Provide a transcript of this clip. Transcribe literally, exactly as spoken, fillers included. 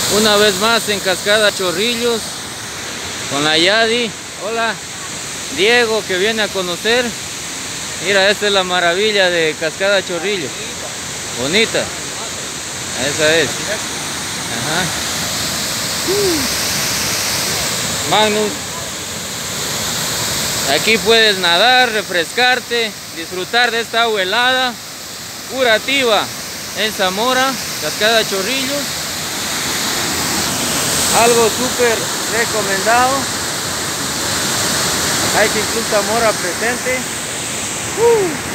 Una vez más en Cascada Chorrillos con la Yadi. Hola, Diego, que viene a conocer. Mira, esta es la maravilla de Cascada Chorrillos. Bonita. Esa es. Ajá. Magnus. Aquí puedes nadar, refrescarte, disfrutar de esta agua helada, curativa en Zamora, Cascada Chorrillos. Algo súper recomendado. Hay Club Zamora presente. Uh.